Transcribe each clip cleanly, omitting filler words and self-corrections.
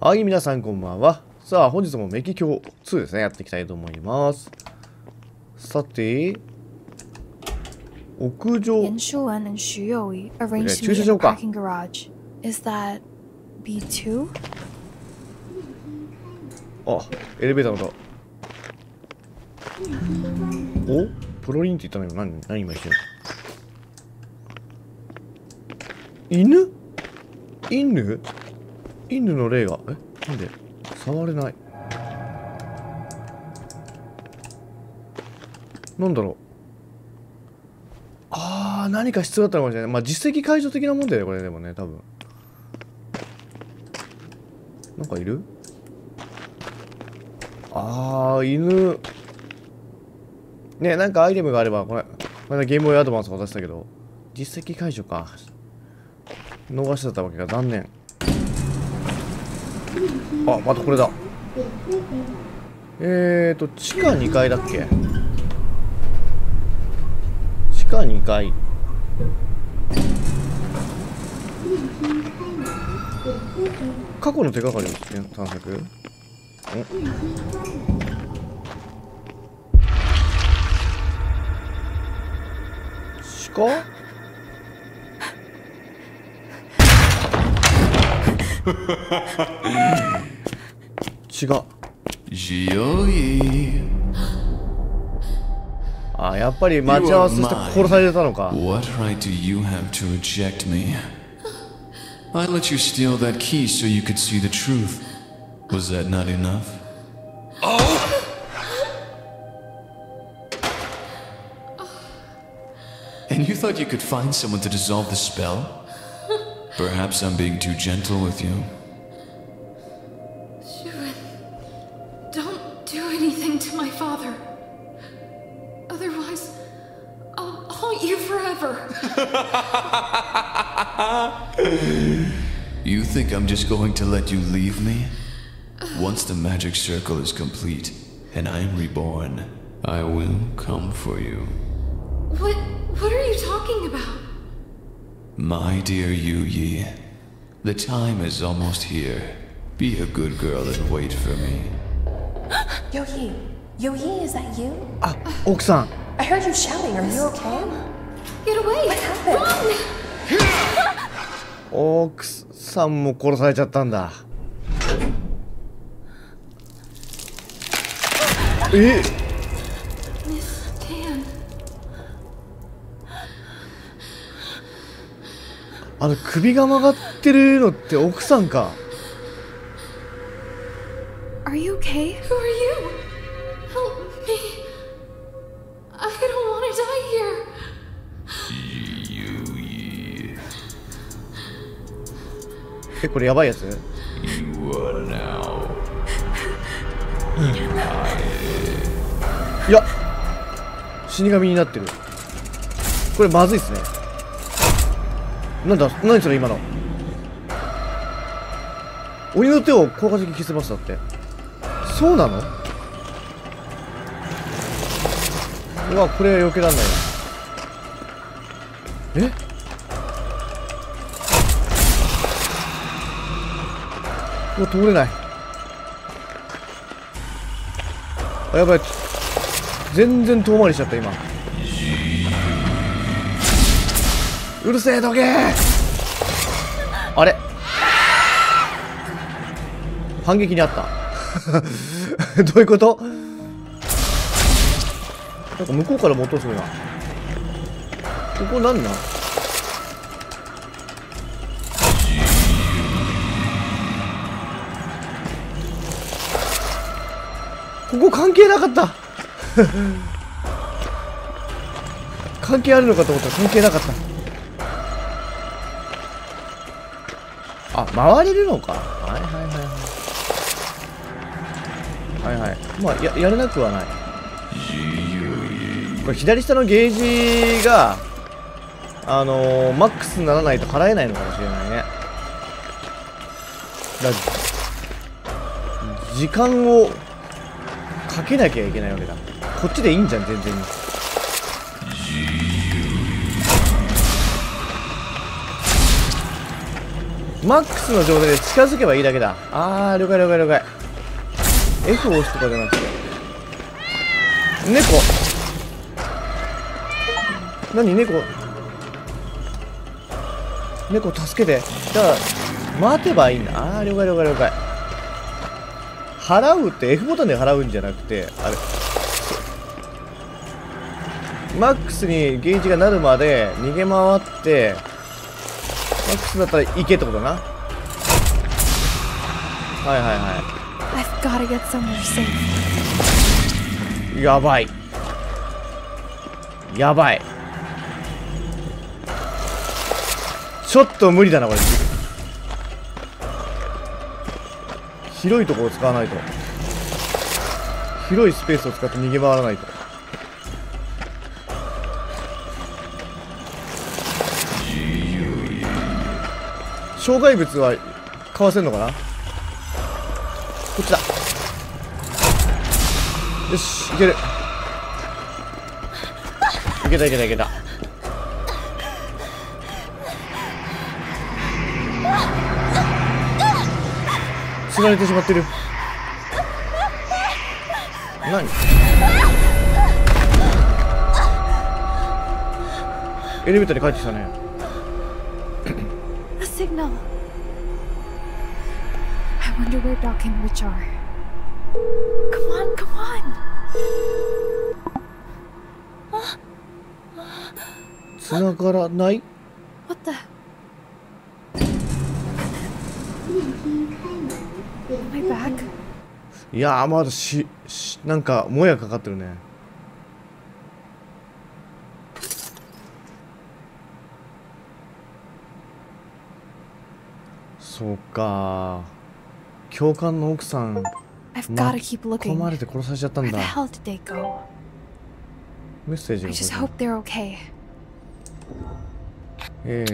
はい、皆さんこんばんは。さあ、本日もメキ教2ですね、やっていきたいと思います。さて、屋上。 严秀文and Xu Youyi arranged to 駐 meet 車 in 場 the か。 parking garage. Is that B2? あ、エレベーターの音。お、プロリンって言ったのよ。何今一瞬。犬の霊が。なんで触れない。なんだろう。何か必要だったのかもしれない。まあ、実績解除的なもんだよね、これでもね、多分。なんかいる？犬。ね、なんかアイテムがあれば、これゲームボーイアドバンス渡したけど、実績解除か。逃してたわけが残念。あ、またこれだ。地下2階だっけ？地下2階。過去の手がかりですね、探索。鹿？違う。あ、やっぱり待ち合わせして殺されてたのか。 What right do you have to reject me? I let you steal that key so you could see the truth. Was that not enough? Oh! And you thought you could find someone to dissolve the spell? Perhaps I'm being too gentle with you. Shuren, don't do anything to my father. Otherwise, I'll haunt you forever. You think I'm just going to let you leave me? Once the magic circle is complete and I'm reborn, I will come for you. What are you talking about? My dear Yu-Yi, the time is almost here. Be a good girl and wait for me. Youyi, Youyi, is that you? あ、奥さん。 I heard you shouting. Are you okay? Get away! What happened? Run! 奥さんも殺されちゃったんだ。 Miss Tan. 首が曲がってるのって奥さんか。 Are you okay? Who are you? Help me. I don't want to die here. Yu-Yi, これやばいやつ？ you are now. いや、死神になってる。これまずいっすね。何それ今の。鬼の手を効果的に消せましたって。そうなの？うわ、これは避けらんないな。うわ、通れない。あ、やばい。全然遠回りしちゃった今。うるせえ、どけー。あれ、反撃にあったどういうこと？なんか向こうからも音するな。ここなんなん？ここ関係なかった関係あるのかと思ったら関係なかった。あ、回れるのか。はいはい。まあ、やれなくはない。これ左下のゲージがマックスにならないと払えないのかもしれないね。時間をかけなきゃいけないわけだ。こっちでいいんじゃん、全然に。 マックスの状態で近づけばいいだけだ。あー、了解了解了解。F を押すとかじゃなくて。猫。何猫。猫助けて。だから待てばいいんだ。あー、了解了解了解。払うって F ボタンで払うんじゃなくて、あれマックスにゲージがなるまで逃げ回って、マックスだったら行けってことだな。はいはいは I've gotta get somewhere safe. い。やばい。やばい。ちょっと無理だなこれ。広いところを使わないと。広いスペースを使って逃げ回らないと。障害物はかわせんのかな。こっちだ。よし、いける。いけたいけたいけた。釣られてしまってる。何？エレベーターに帰ってきたね。 A signal. I wonder where Doc and Rich are. Come on, come on. 繋がらない？ What the? My back? いやーまだなんかもやかかってるね。そうか。教官の奥さん I've gotta keep 込 looking. まれて殺されちゃったん Where だ。 the hell did they go? メッセージ I が just こ hope they're okay. れ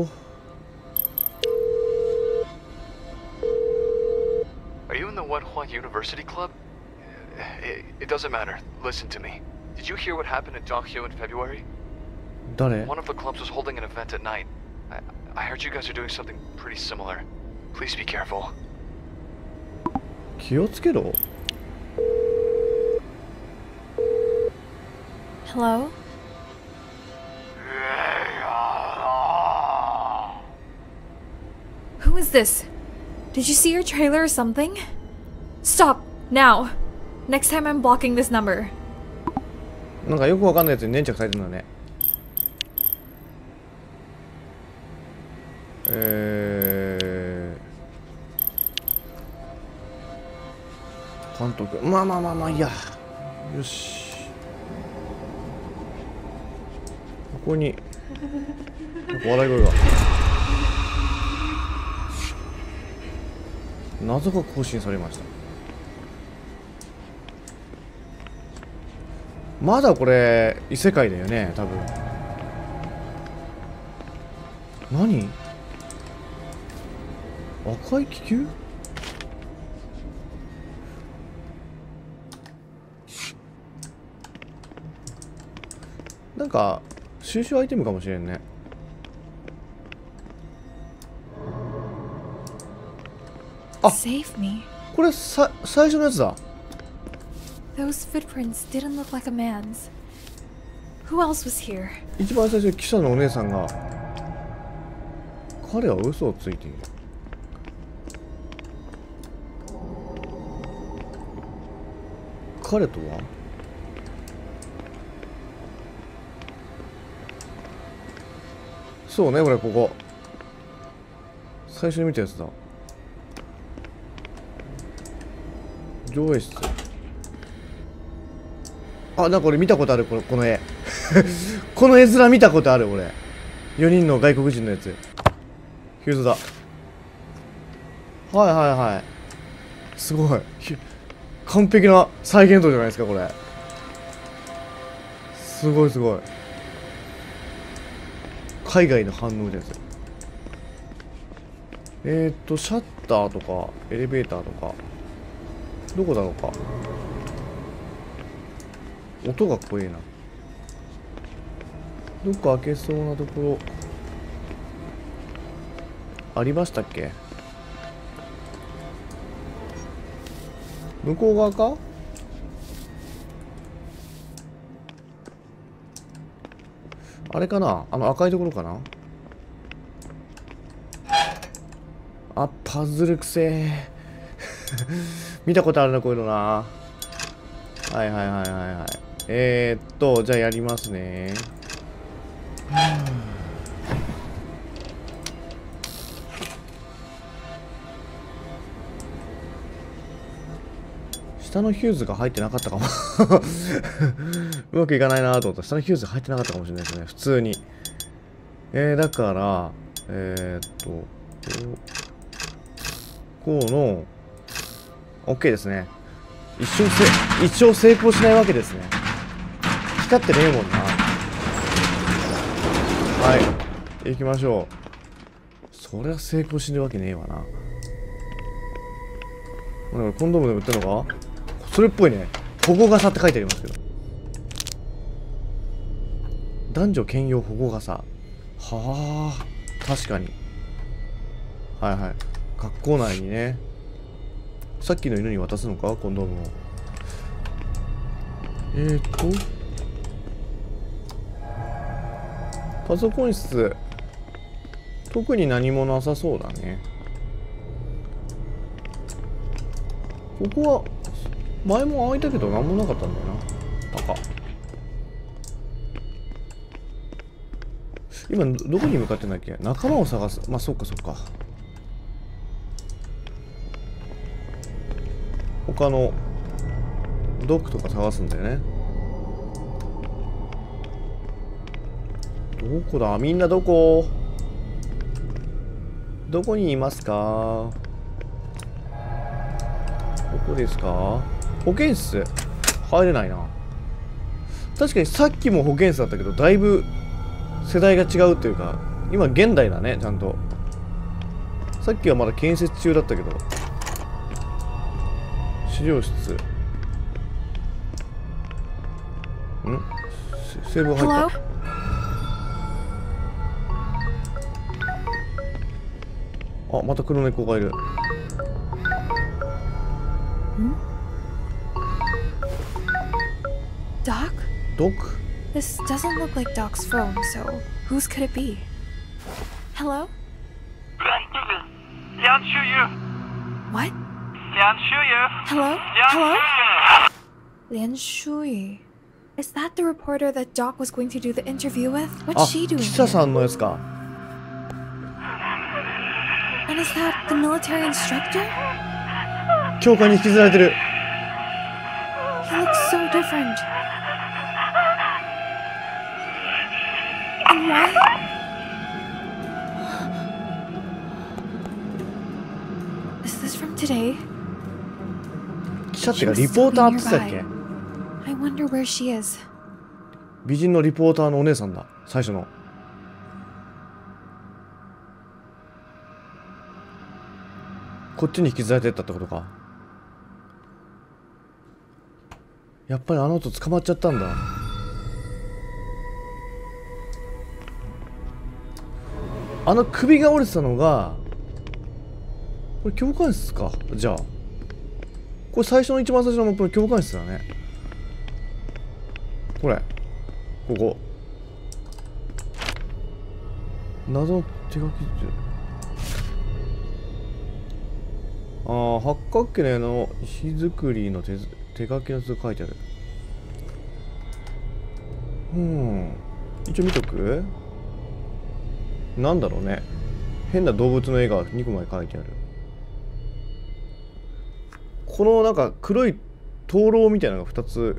Are you in the Wenhua University Club? It doesn't matter. Listen to me. Did you hear what happened in Donghyou in February? 誰？ One of the clubs was holding an event at night. I heard you guys are doing something pretty similar. Please be careful. 気をつけろ。 Hello? Who is this? Did you see your trailer or something? Stop! Now! Next time I'm blocking this number. なんかよくわかんないやつに粘着されてるんだね。監督。まあまあまあまあいいや。よし。ここになんか笑い声が。謎が更新されました。まだこれ異世界だよね多分。何？赤い気球？なんか収集アイテムかもしれんね。 Save me. これ最初のやつだ。 Those footprints didn't look like a man's. Who else was here? 一番最初記者のお姉さんが彼は嘘をついている。彼とはそうね、これここ最初に見たやつだ。上映室。あ、なんか俺見たことある、この絵この絵面見たことある俺。4人の外国人のやつ。ヒューズだ。はいはいはい。すごい完璧な再現度じゃないですかこれ。すごいすごい。海外の反応です。シャッターとかエレベーターとかどこだろうか。音が怖いな。どっか開けそうなところ。 ありましたっけ？向こう側か？あれかな、あの赤いところかな。あ、パズルくせえ見たことあるな、こういうのな。はいはいはいはいはい。じゃあやりますね。下のヒューズが入ってなかったかもうまくいかないなと思ったら下のヒューズが入ってなかったかもしれないですね、普通に。だからこうの OK ですね。一応成功しないわけですね。光ってねえもんな。はい、行きましょう。そりゃ成功しないわけねえわな。コンドームでも売ってるのか？それっぽいね。保護傘って書いてありますけど。男女兼用保護傘。はあ、確かに。はいはい。学校内にね。さっきの犬に渡すのか、コンドームを。パソコン室。特に何もなさそうだね。ここは前も開いたけど何もなかったんだよな。バカ。今どこに向かってんだっけ？仲間を探す。まあそっかそっか。他のドックとか探すんだよね。どこだ？みんなどこ？どこにいますか？どこですか？保健室入れないな。確かにさっきも保健室だったけどだいぶ世代が違うっていうか、今現代だね、ちゃんと。さっきはまだ建設中だったけど。資料室。セーブ入った。あ、また黒猫がいる。 Doc? Doc? This doesn't look like Doc's phone, so whose could it be? Hello? Lian Shuyu. What? Lian Shuyu. Hello? Lian Hello? Shuyu. Lian Shui. Is that the reporter that Doc was going to do the interview with? What's she doing 記者 here? さんのやつか。 And is that the military instructor? 教官に引きずられてる。 He looks so different. And why? Is this from today? 記者ってかリポーターって言ってたっけ？ I wonder where she is. 美人のリポーターのお姉さんだ、最初の。こっちに引きずられてったってことか。やっぱりあの後捕まっちゃったんだ。あの首が折れてたのがこれ教官室か。じゃあこれ最初の一番最初のマップの教官室だね。これここ謎の手書きって、ああ、八角形の絵の石造りの手書きのやつ書いてある。一応見とく。なんだろうね、変な動物の絵が2個まで書いてある。このなんか黒い灯籠みたいなのが2つ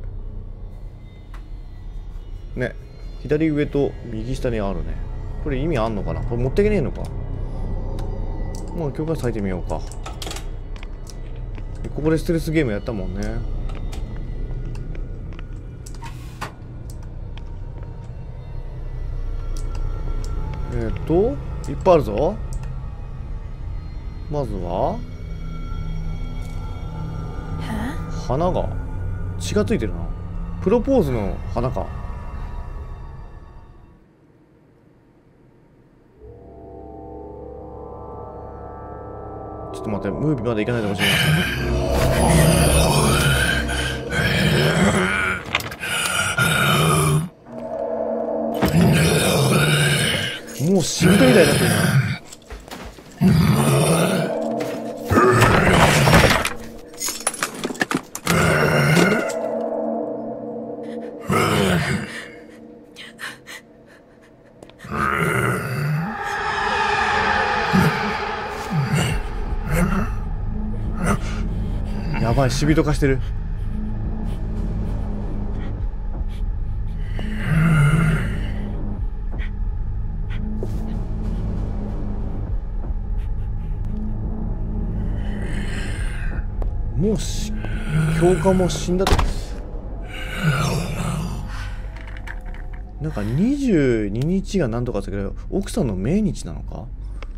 ね、左上と右下にあるね。これ意味あんのかな？これ持ってけねえのか。まあ教科書書いてみようか。ここでストレスゲームやったもんね。いっぱいあるぞ。まずは花が血がついてるな。プロポーズの花か。 待って、ムービーまで行かないでほしいな。もうしぶといみたいになってるな。やばい、しびと化してる。もう教官も死んだと。なんか22日が何とかだけど、奥さんの命日なのか。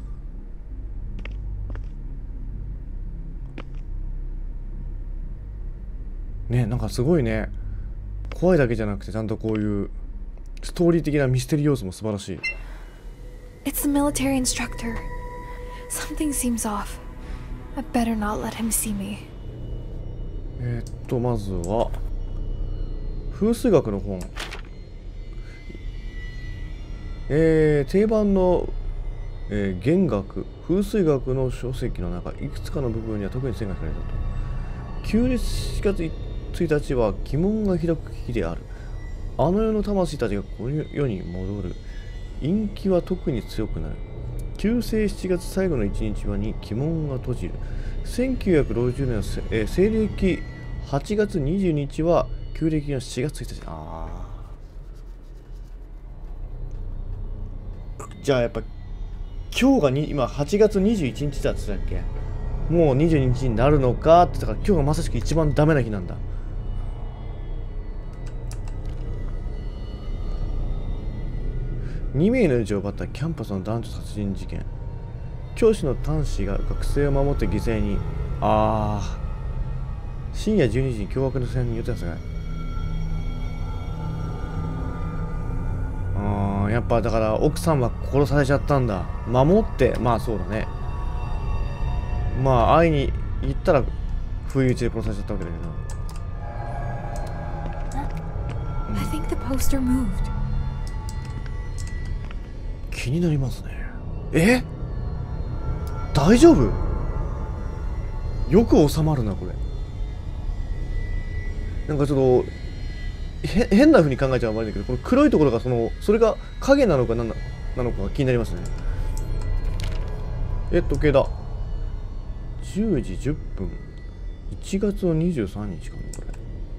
ね、なんかすごいね。怖いだけじゃなくて、ちゃんとこういうストーリー的なミステリー要素も素晴らしい。 It's the military instructor. Something seems off. I better not let him see me. まずは風水学の本。定番の、弦楽風水学の書籍の中、いくつかの部分には特に線が引かれたと。旧暦4月1日は鬼門が開く日である。あの世の魂たちがこの世に戻る。陰気は特に強くなる。旧世7月最後の1日はに鬼門が閉じる。1960年の西暦8月22日は旧暦の7月1日。じゃあやっぱ今日が今8月21日だって言ってたっけ。もう22日になるのかって言ったから、今日がまさしく一番ダメな日なんだ。2名の命を奪ったキャンパスの男女殺人事件。教師の端子が学生を守って犠牲に。深夜12時に凶悪な青年によって殺害。やっぱだから奥さんは殺されちゃったんだ。守って、まあそうだね。まあ会いに行ったら不意打ちで殺されちゃったわけだけど。 I think the poster moved. 気になりますね。大丈夫？よく収まるなこれ。なんかちょっと変な風に考えちゃうのもあるんだけど、この黒いところがそれが影なのか何なのかが気になりますね。時計だ。10時10分。1月の23日かなこれ。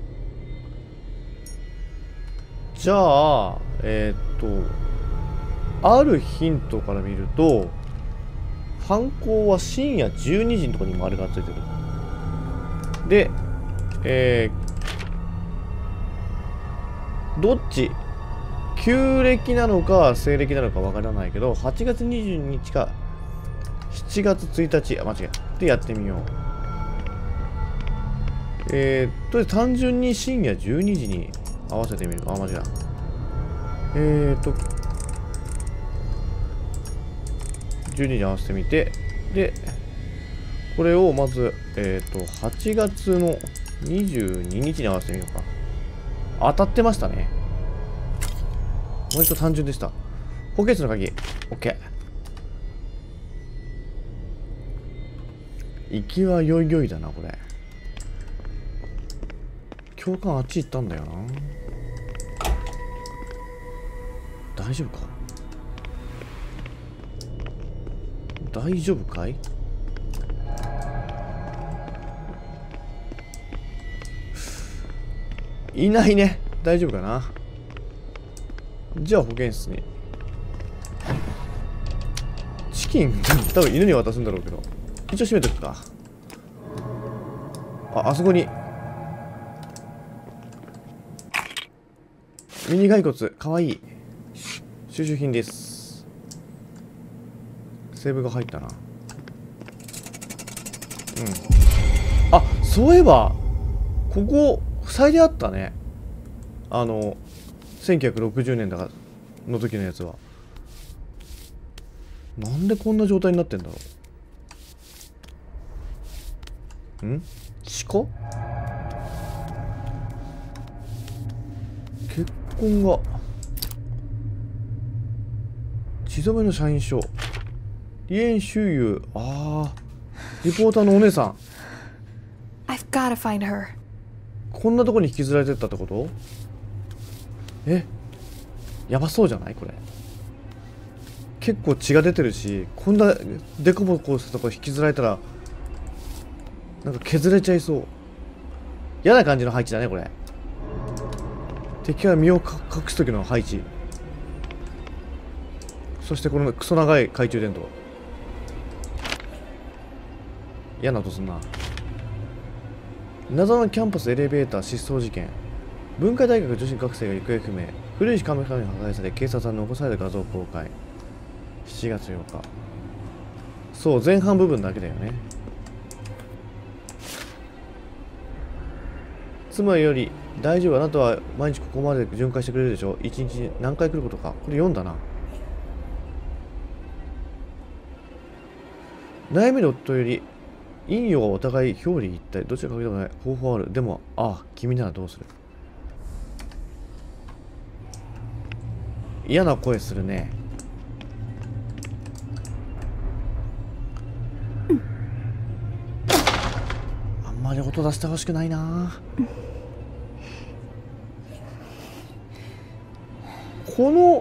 じゃああるヒントから見ると、犯行は深夜12時のところに丸がついてる。で、どっち旧暦なのか西暦なのかわからないけど、8月22日か7月1日、間違えでやってみよう。単純に深夜12時に合わせてみる。間違えた。12時に合わせてみて、でこれをまず8月の22日に合わせてみようか。当たってましたね。割と単純でした。補欠の鍵 OK。 行きはよいよいだなこれ。教官あっち行ったんだよな。大丈夫か大丈夫かい。いないね。大丈夫かな。じゃあ保健室に。チキン多分犬に渡すんだろうけど、一応閉めとくか。あそこにミニ骸骨かわいい。収集品です。セーブが入ったな。そういえばここ塞いであったね。1960年だからの時のやつは。なんでこんな状態になってんだろん？鹿？結婚が血染めの社員証、離縁周遊。ああ、リポーターのお姉さん。 I've gotta find her. こんなとこに引きずられてったってこと？やばそうじゃないこれ。結構血が出てるし、こんなデコボコしたとこ引きずられたらなんか削れちゃいそう。嫌な感じの配置だねこれ。敵は身を隠す時の配置。そしてこのクソ長い懐中電灯。嫌な音すんな。謎のキャンパスエレベーター失踪事件。文化大学女子学生が行方不明。古いカメラに破壊され警察は残された画像を公開。7月8日。そう、前半部分だけだよね。妻より大丈夫、あなたは毎日ここまで巡回してくれるでしょ。一日に何回来ることか。これ読んだな。悩みの夫より陰陽はお互い表裏一体、どちらかけてもない方法ある。でも、ああ、君ならどうする？嫌な声するね。あんまり音出してほしくないな。この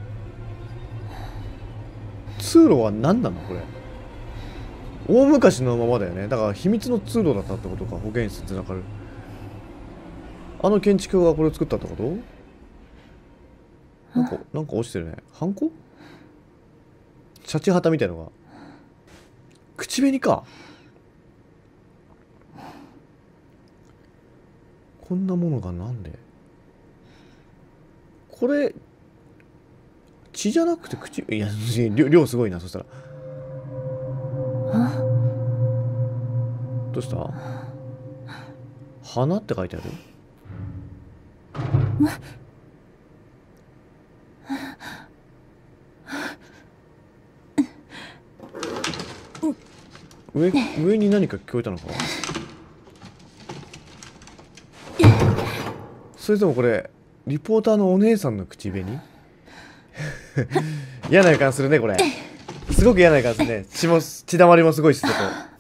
通路は何なのこれ。大昔のままだよね。だから秘密の通路だったってことか。保健室につながる。あの建築家がこれを作ったってこと？なんか落ちてるね。ハンコ？シャチハタみたいのが。口紅か。こんなものがなんで？これ血じゃなくて口？いや、量すごいな。そしたらどうした？花って書いてある？上に何か聞こえたのか？それともこれリポーターのお姉さんの口紅？嫌な予感するねこれ。すごく嫌な予感するね。血だまりもすごいし、そこ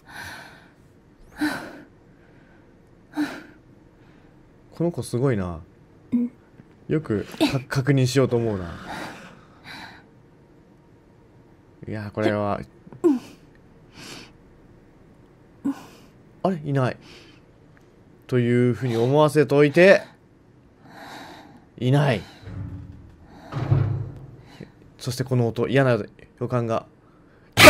この子すごいな。よく確認しようと思うな。いやこれはあれいないというふうに思わせておいていない。そしてこの音、嫌な予感が。来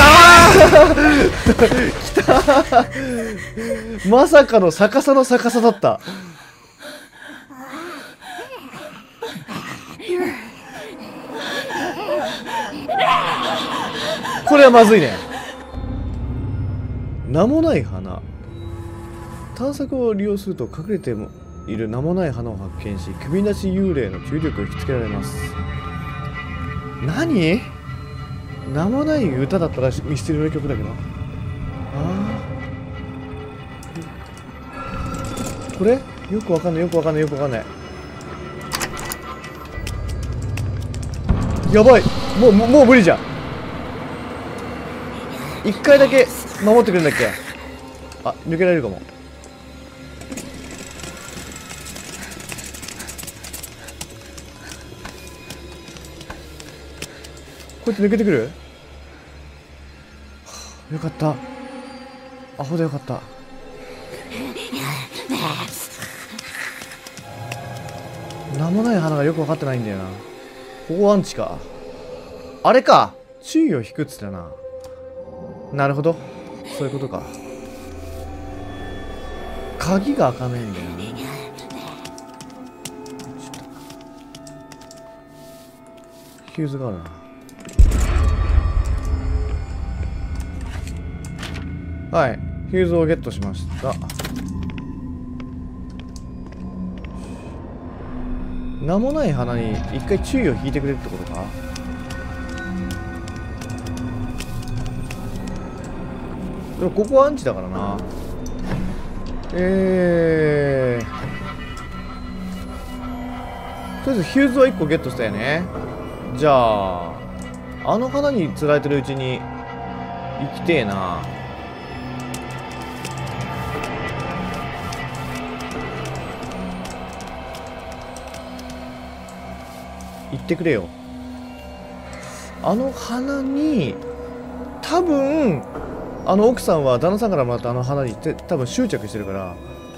たまさかの逆さの逆さだった。これはまずいね。名もない花。探索を利用すると隠れている名もない花を発見し、首なし幽霊の注意力を引きつけられます。何？名もない歌だったらミステリーの曲だけど。これよくわかんない。やばい。もう無理じゃん。一回だけ守ってくれるんだっけ？あ、抜けられるかも。こうやって抜けてくる？よかった。アホでよかった。名もない花がよく分かってないんだよな。ここアンチか。あれか。注意を引くっつったな。なるほど。そういうことか。鍵が開かないんだよな。ヒューズがあるな。はい、ヒューズをゲットしました。名もない花に一回注意を引いてくれるってことか。でもここはアンチだからな。 とりあえずヒューズは1個ゲットしたよね。じゃああの花に釣られてるうちに行きてえな。行ってくれよ。あの花に多分あの奥さんは旦那さんからもらったあの花に多分執着してるから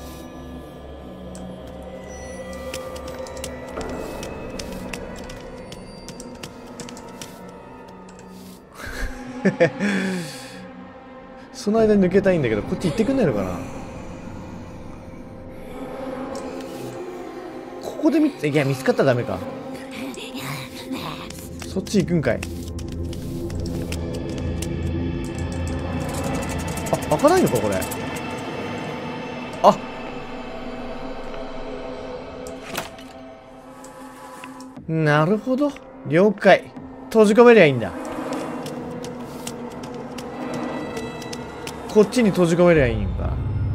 その間に抜けたいんだけど、こっち行ってくんないのかな。ここでいや見つかったらダメか。そっち行くんかい。あ、開かないのかこれ。あ、なるほど、了解。閉じ込めりゃいいんだ。こっちに閉じ込めりゃいいんか。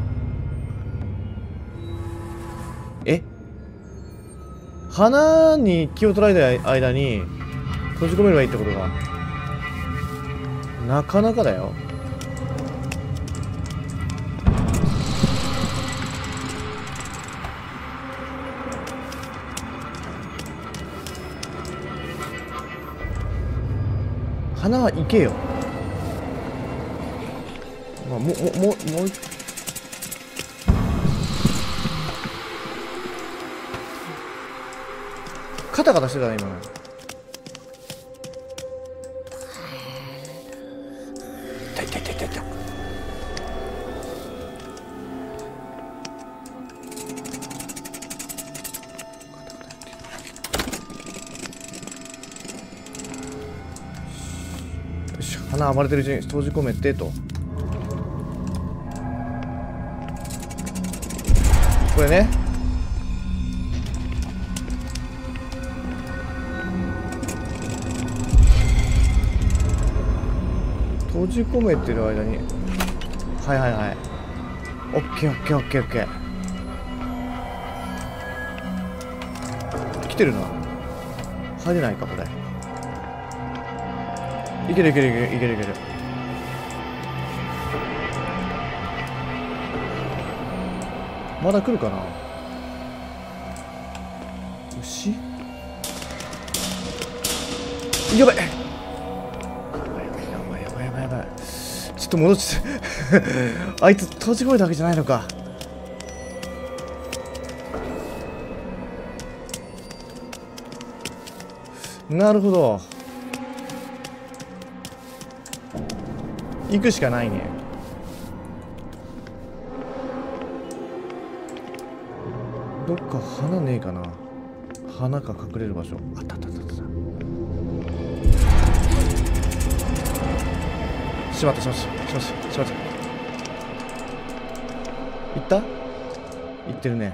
え、花に気を取られた間に閉じ込めればいいってことか。なかなかだよ。花は行けよ。まあ、もうカタカタしてたね今ね。痛い痛い痛い痛い痛い。よし、花暴れてるうちに閉じ込めてと。これね。閉じ込めてる間に、はいはいはい、オッケーオッケーオッケーオッケー。来てるな。入れないかこれ。いけるいけるいけるいけるいける。まだ来るかな。牛、やばいやばいやばいやばいやばいやばいやばい。ちょっと戻してあいつ閉じ込めたわけじゃないのか。なるほど、行くしかないね。どっか花ねえかな。花か隠れる場所。あったあったあったあった。しまったしまったしまったしまった。行った？行ってるね。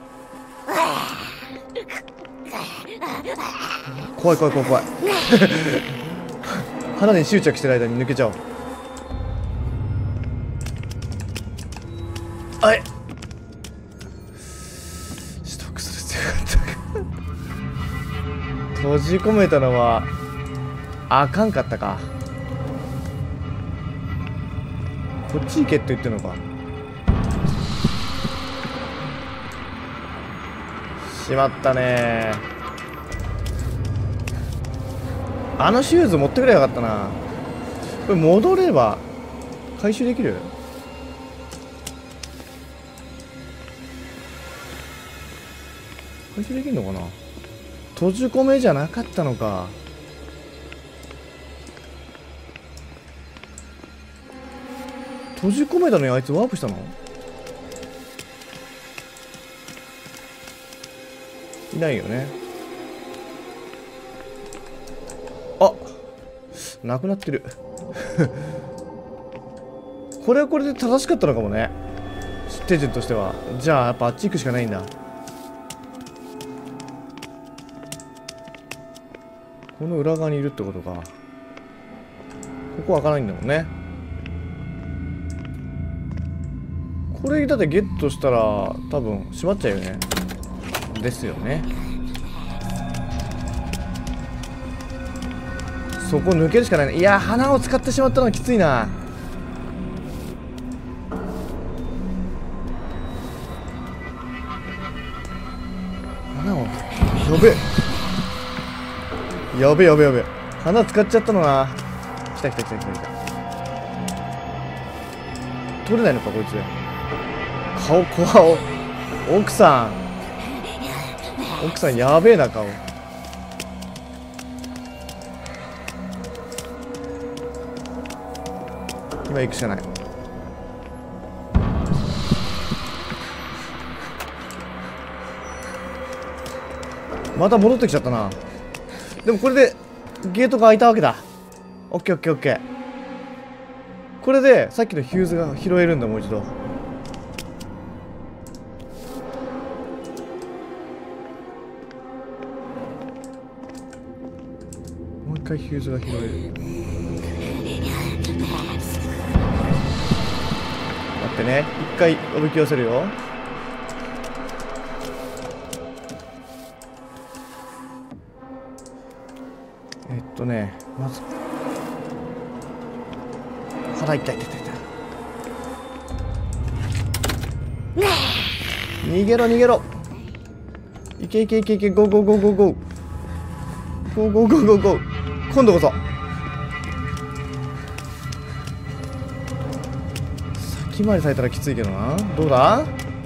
怖い怖い怖い怖い花に執着してる間に抜けちゃおう。あい、閉じ込めたのはあかんかったか。こっち行けって言ってんのか。しまったね。あのシューズ持ってくればよかったな。これ戻れば回収できる？回収できるのかな。閉じ込めじゃなかったのか。閉じ込めたのにあいつワープしたの？いないよね。あ、なくなってるこれはこれで正しかったのかもね、手順としては。じゃあやっぱあっち行くしかないんだ。この裏側にいるってことか。ここは開かないんだもんね。ここれだってゲットしたら多分閉まっちゃうよね。ですよね。そこ抜けるしかないね。いや、花を使ってしまったのはきついな。花をやべやべ。花使っちゃったのな。来た。取れないのかこいつ。顔怖。奥さんやべえな顔。今行くしかない。また戻ってきちゃったな。でもこれでゲートが開いたわけだ。オッケー。これでさっきのヒューズが拾えるんだ。もう一度。もう一回ヒューズが拾える。待ってね、一回おびき寄せるよ。まず腹痛い。逃げろ。いけ。ゴー。今度こそ。先回りされたらきついけどな。どうだ。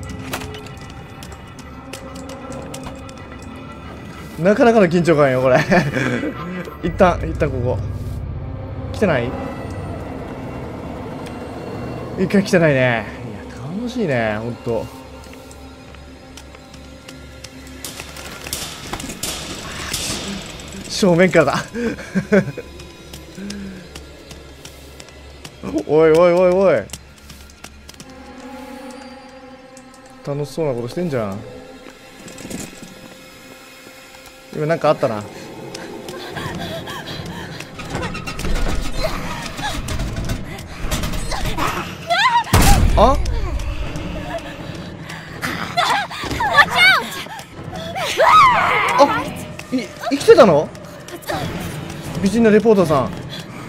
なかなかの緊張感よこれ。一旦ここ来てない？一回来てないね。いや楽しいねほんと。正面からだ。おい。楽しそうなことしてんじゃん。今なんかあったな。あ？あ、生きてたの？美人なレポーターさん。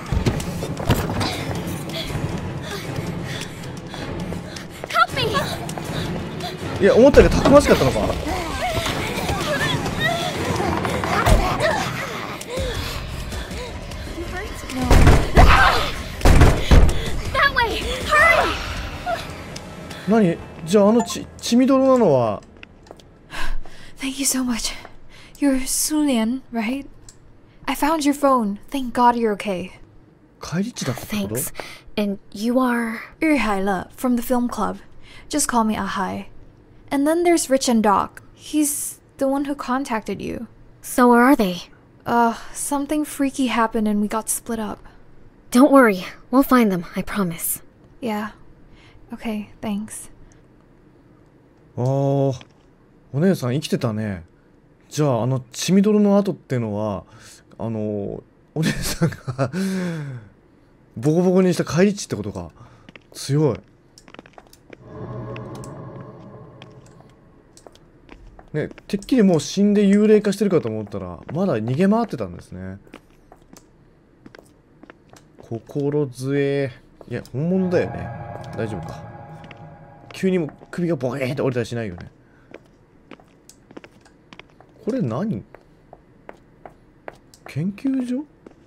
いや思ったよりたくましかったのか。何？じゃあ血みどろなのは。 Thank you so much. You're Sulian, right? I found your phone. Thank God you're okay. 帰り地だったってこと？ Thanks. And you are? Haila from the film club. Just call me Ahai. And then there's Rich and Doc. He's the one who contacted you. So where are they? Something freaky happened and we got split up. Don't worry. We'll find them, I promise. Yeah. Okay, thanks. ああ、お姉さん生きてたね。じゃあ血みどろの跡ってのはお姉さんがボコボコにした返り血ってことか。強いね。てっきりもう死んで幽霊化してるかと思ったらまだ逃げ回ってたんですね。心強いや本物だよね。大丈夫か。急にも首がボケーンって折れたりしないよね。これ何？研究所？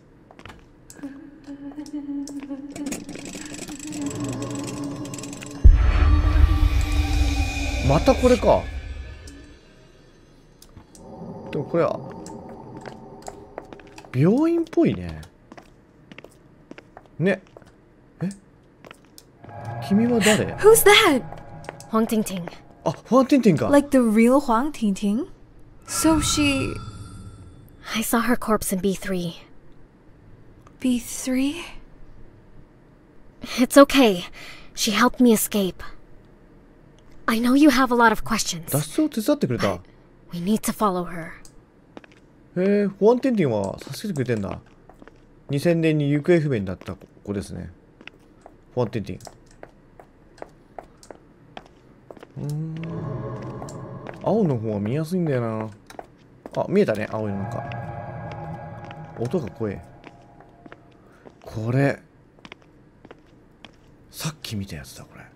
またこれか。でもこれは病院っぽいね。ね。え？君は誰？ Who's that? Huang Tingting. あ、ファンティンティンか。 Like the real Huang Tingting? So she... I saw her corpse in B3. B3? It's okay. She helped me escape. I know you have a lot of questions. 脱走を手伝ってくれた。 We need to follow her. へえ、ファンティンティンは助けてくれてんだ。2000年に行方不明になった子ですね。ファンティンティン。 青の方が見やすいんだよな。あ、見えたね、青いのなんか。音が怖え。これ、さっき見たやつだ、これ。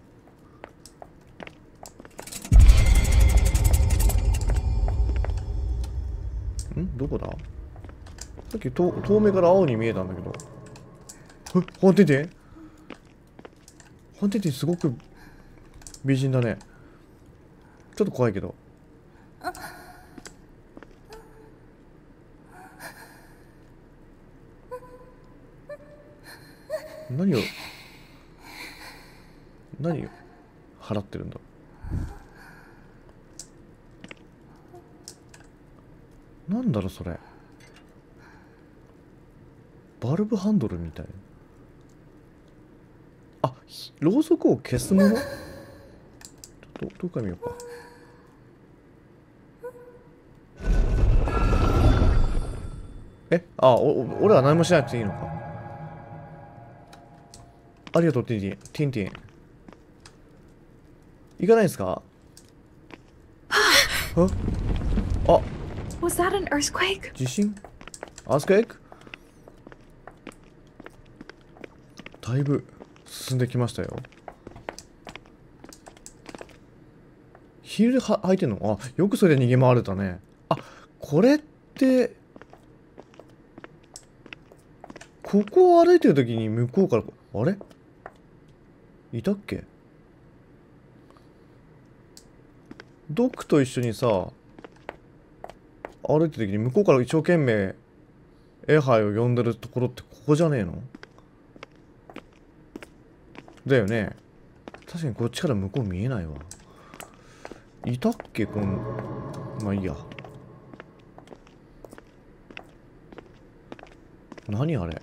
どこだ？さっき遠目から青に見えたんだけど。ハンテテン？ハンテテンすごく美人だね。ちょっと怖いけど。何を払ってるんだ。なんだろそれ。バルブハンドルみたい。あ、ろうそくを消すもの。どっか見ようか。俺は何もしなくていいのか。ありがとう、ティンティン。行かないですか？あ、 Was that an earthquake? 地震？アースクエイク？だいぶ進んできましたよ。ヒールで履いてんの？あ、よくそれで逃げ回れたね。あ、これってここを歩いてる時に向こうから、あれいたっけ？ドックと一緒にさ、歩いてる時に向こうから一生懸命エハイを呼んでるところってここじゃねえの？だよね。確かにこっちから向こう見えないわ。いたっけまあいいや。何あれ？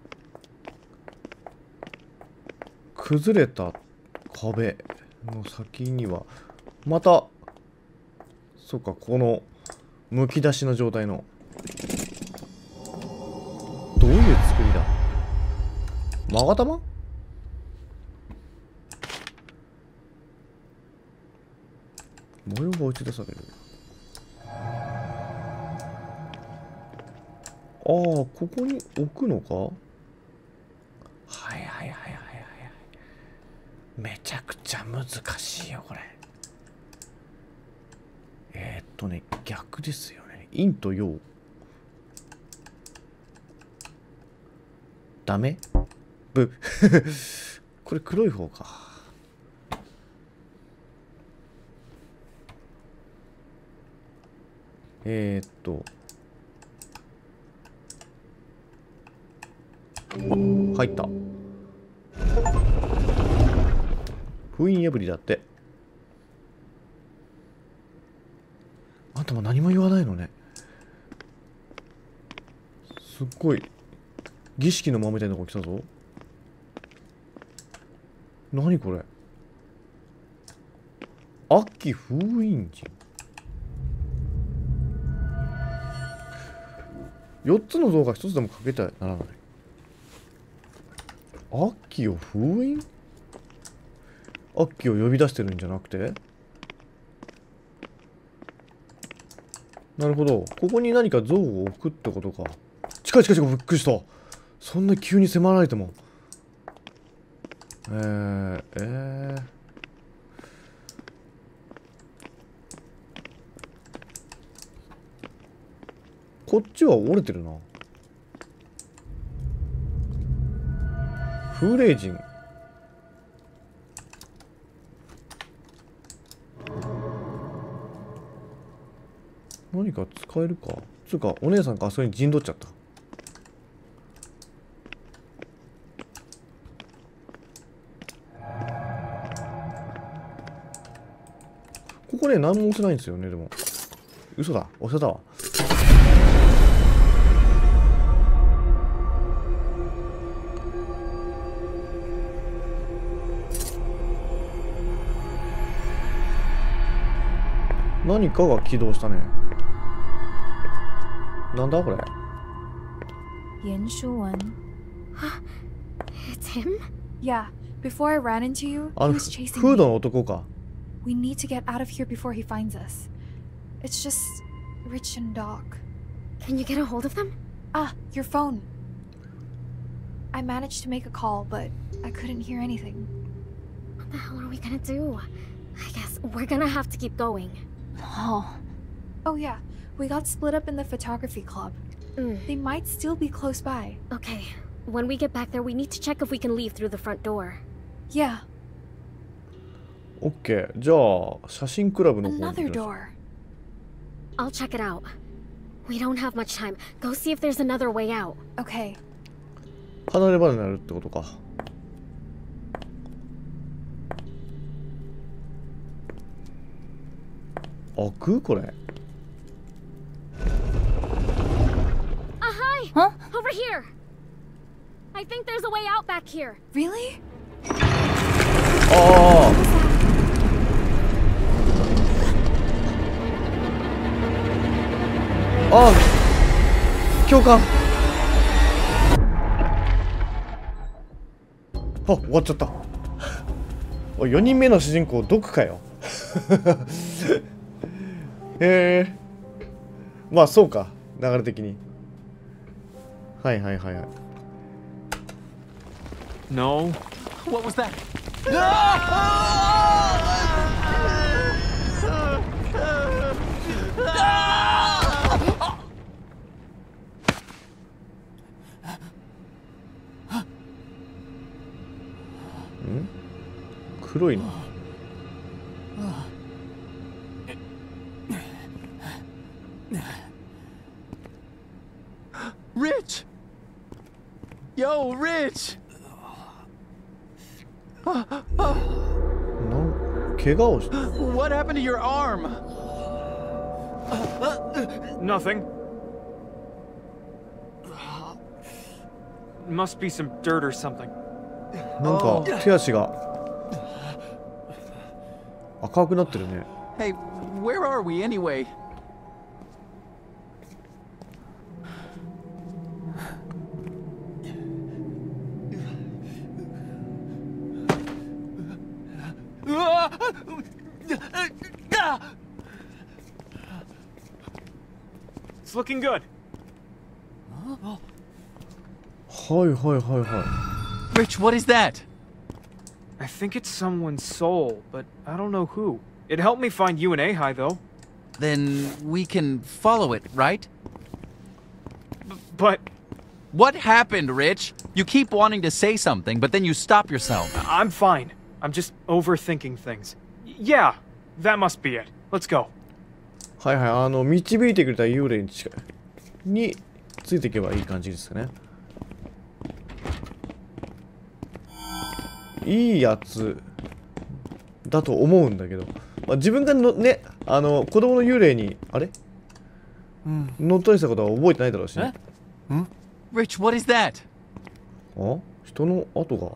崩れた壁の先にはまた、そっか、このむき出しの状態の、どういう作りだ？勾玉？模様が打ち出される。ああ、ここに置くのか？はいはいはいはいはい。めちゃくちゃ難しいよこれ。逆ですよね。陰と陽。ダメ？ブこれ黒い方か。入った。封印破りだって。あんたも何も言わないのね。すっごい儀式の間みたいなとこ来たぞ。何これ？秋封印陣。4つの像が1つでもかけてはならない。秋を封印？秋を呼び出してるんじゃなくて？なるほど。ここに何か像を置くってことか。近い。びっくりした。そんな急に迫られても。こっちは折れてるな。風霊陣。何か使えるか。つうかお姉さんがあそこに陣取っちゃった。ここね、何も押せないんですよね。でも嘘だ、押せたわ。何かが起動したね。なんだこれ。 Yin Shuwen. It's him? Yeah, before I ran into you, あ he の was chasing フー me. ドの男か。 We need to get out of here before he finds us. It's just Rich and Doc. Can you get a hold of them? Ah, your phone. I managed to make a call, but I couldn't hear anything. What the hell are we gonna do? I guess we're gonna have to keep going. Oh yeah, we got split up in the photography club. They might still be close by. Okay, when we get back there, we need to check if we can leave through the front door. Yeah, OK。じゃあ、写真クラブの方に行き another ましょう。 door. I'll check it out. We don't have much time. Go see if there's another way out. Okay. 離れ離れになるってことか。開くこれ。 Hi! Huh? Over here! I think there's a way out back here. Really? ああ。ああ。教官。あ、終わっちゃった。おい、4人目の主人公毒かよ。まあそうか、流れ的に。はいはいはいはい。 No. What was that? ん？黒いな。 Rich! Yo, Rich! 怪我をした。 What happened to your arm? Nothing. Must be some dirt or something. なんか手足が赤くなってるね。 Hey, where are we anyway? It's looking good. はいはいはいはい。 Rich, what is that? I think it's someone's soul, but I don't know who. It helped me find you and Ahai, though. Then we can follow it, right? But What happened, Rich? You keep wanting to say something, but then you stop yourself. I'm fine. I'm just overthinking things. Yeah, that must be it. Let's go. はいはい、導いてくれた幽霊に近いについていけばいい感じですね。いいやつだと思うんだけど、まあ、自分がのね、子供の幽霊にあれ、乗っ取りしたことは覚えてないだろうしね。 Rich, what is that? あ、人の跡が。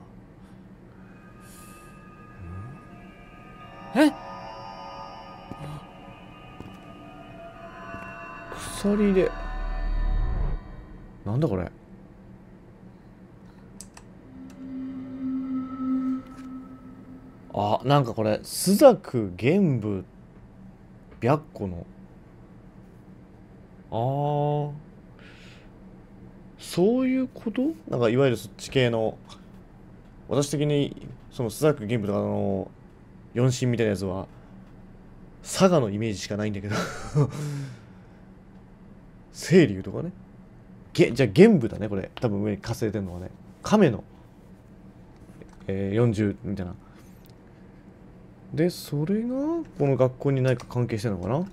鎖で。なんだこれ。あ、なんかこれ朱雀玄武白虎の。そういうこと？なんかいわゆるそっち系の、私的にその朱雀玄武とか四神みたいなやつは佐賀のイメージしかないんだけど清流とかね。じゃあ玄武だねこれ。多分上にかすれてるのはね。亀の、40みたいな。で、それがこの学校に何か関係してるのかな。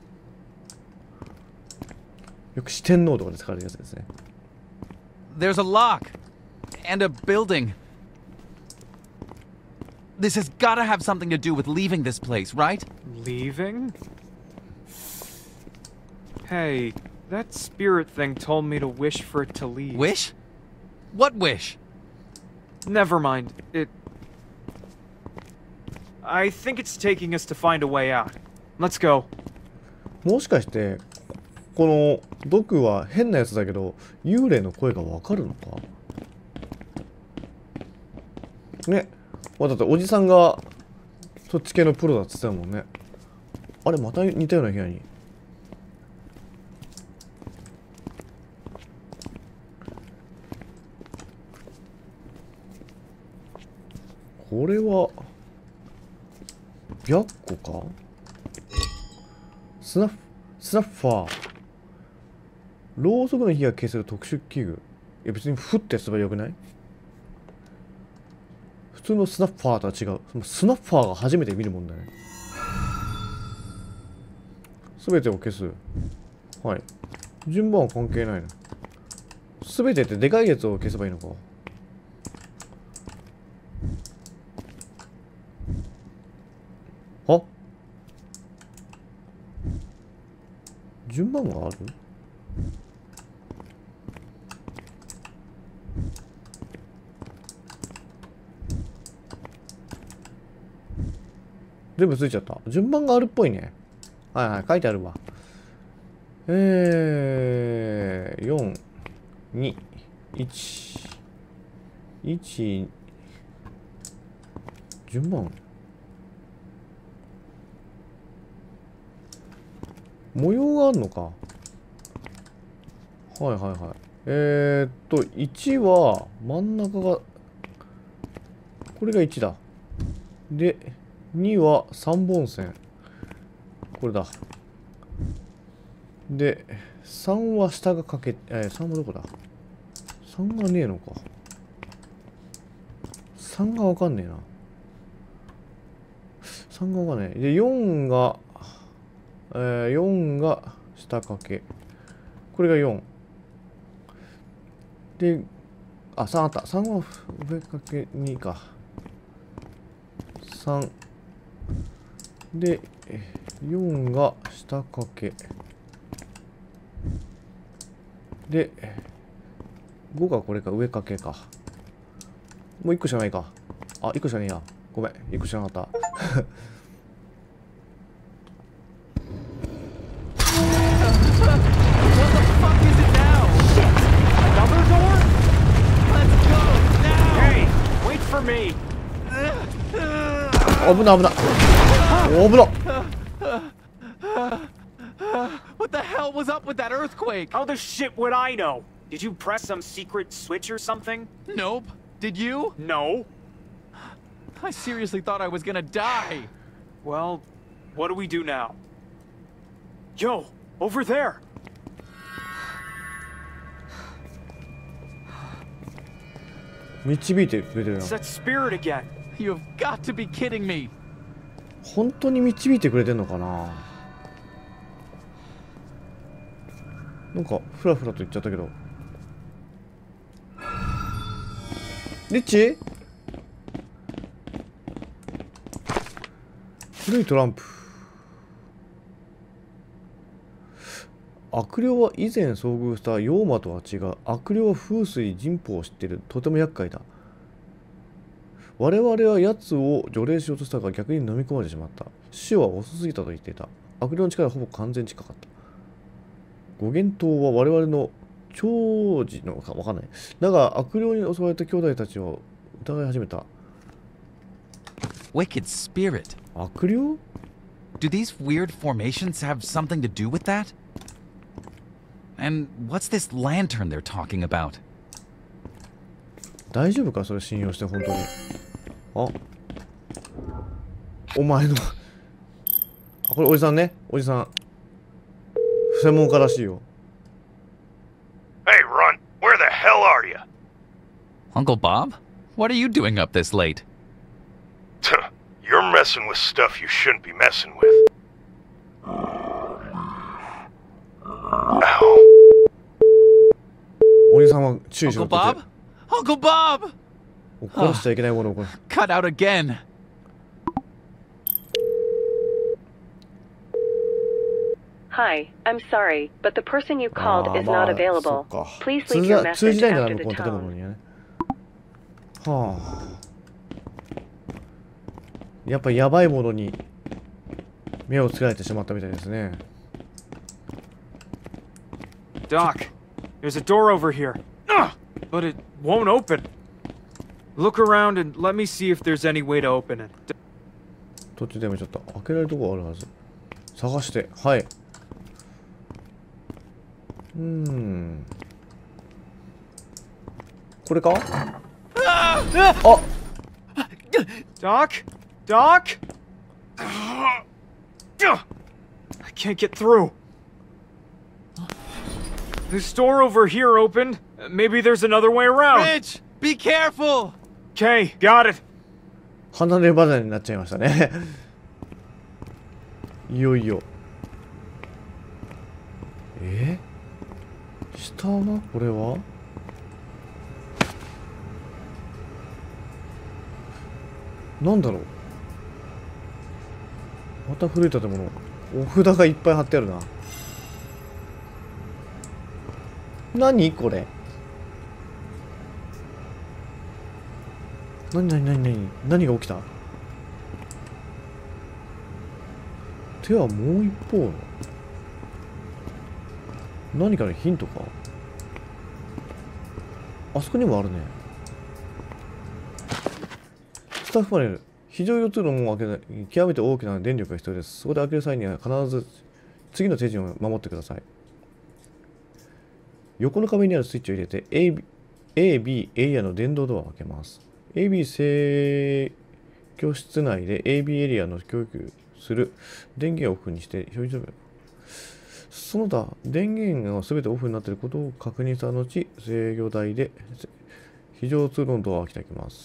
よく四天王とかで使われるやつですね。 There's a lock and a building. This has gotta have something to do with leaving this place, right? Leaving? Hey, that spirit thing told me to wish for it to leave. Wish? What wish? Never mind. I think it's taking us to find a way out. Let's go. もしかしてこのドクは変なやつだけど幽霊の声がわかるのかね。だっておじさんがそっち系のプロだっつってたもんね。あれまた似たような部屋に。これは白虎か。スナッファー。ろうそくの火が消せる特殊器具。いや別にフってやつばよくない？普通のスナッファーとは違う。そのスナッファーが初めて見るもんだね。すべてを消す。はい。順番は関係ないな。すべてってでかいやつを消せばいいのか。あ、順番がある？全部ついちゃった。順番があるっぽいね。はいはい、書いてあるわ。4、2、1、1、順番模様があるのか。はいはいはい。1は真ん中が、これが1だ。で、2は3本線。これだ。で、3は下が欠け、3はどこだ？ 3 がねえのか。3がわかんねえな。3がわかんねえ。で、4が、4が下掛け。これが4。で、あ、3あった。3は上掛け2か。3。で、4が下掛け。で、5がこれか、上掛けか。もう1個しかないか。あ、1個しかねえや。ごめん、1個しかなかった。危ない危ない。危な。 What the hell was up with that earthquake? How the shit would I know? Did you press some secret switch or something? Nope. Did you? No. I seriously thought I was gonna die. Well, what do we do now? Yo, over there. It's that spirit again. You've got to be kidding me. 本当に導いてくれてんのかな。なんかフラフラと言っちゃったけど。リッチ？古いトランプ。悪霊は以前遭遇した妖魔とは違う。悪霊は風水神法を知っている。とても厄介だ。我々は奴を除霊しようとしたが逆に飲み込まれてしまった。死は遅すぎたと言っていた。悪霊の力はほぼ完全近かった。五元島は我々の長寿のかわかんない。だが悪霊に襲われた兄弟たちを疑い始めた。 Wicked spirit. 悪霊? Do these weird formations have something to do with that? And what's this lantern they're talking about? 大丈夫かそれ信用して本当に。あ、お前のあ、これおじさんね、おじさん専門家らしいよ。 Hey, Runt, where the hell are you? Uncle Bob? What are you doing up this late? You're messing with stuff you shouldn't be messing with. Ow. おじさんは注意しろ Uncle って言って。 Bob? Uncle Bob! 怒らしちゃいけないものをこれ。 Cut out again. Hi, I'm sorry, but the person you called is not available. Please leave your 通 message じないんだな after 向 the こうの建物 tone. にはね。はあ。やっぱやばいものに目をつけられてしまったみたいですね。 Doc, there's a door over here. But it won't open. Look around and let me see if there's any way to open it. 途中でやめちゃった。開けられるとこあるはず。探して。はい。これか？あ！ Doc? Doc? I can't get through. This door over here opened. Maybe there's another way around. Rich, be careful. Okay, got it. 離れ離れになっちゃいましたね。いよいよ。下はこれは？なんだろう。また古い建物。お札がいっぱい貼ってあるな。何これ。何が起きた？手はもう一方の何かのヒントか？あそこにもあるね。スタッフパネル。非常用通路の門を開けない。極めて大きな電力が必要です。そこで開ける際には必ず次の手順を守ってください。横の壁にあるスイッチを入れて A、B エリアの電動ドアを開けます。AB 制御室内で AB エリアの供給する電源をオフにして表示する。その他、電源が全てオフになっていることを確認した後、制御台で非常通路のドアを開けていきます。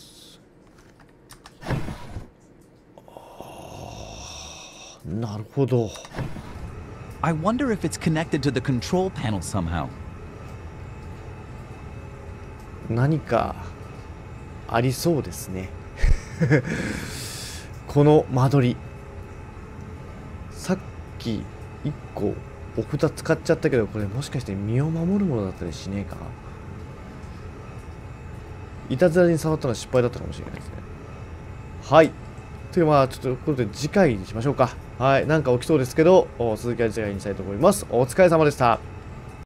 なるほど。 I wonder if it's connected to the control panel somehow. 何かありそうですね。この間取り。さっき1個お札使っちゃったけど、これもしかして身を守るものだったりしねえか？いたずらに触ったのは失敗だったかもしれないですね。はい。というちょっとことで次回にしましょうか。はい。なんか起きそうですけど、続きは次回にしたいと思います。お疲れ様でした。